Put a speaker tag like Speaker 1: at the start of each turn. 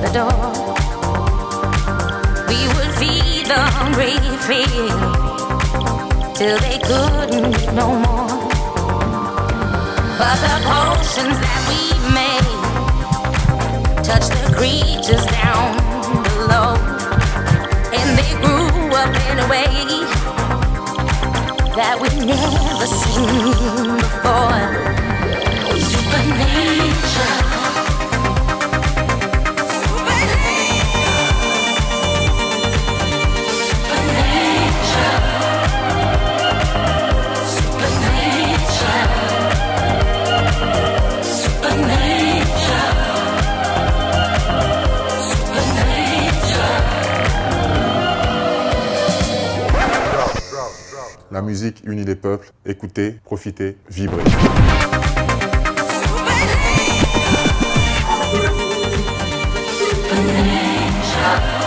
Speaker 1: the door. We would feed the hungry fear till they couldn't no more. But the potions that we made touched the creatures down below, and they grew up in a way that we've never seen before. Supernature.
Speaker 2: La musique unit les peuples. Écoutez, profitez, vibrez.
Speaker 1: Supernature.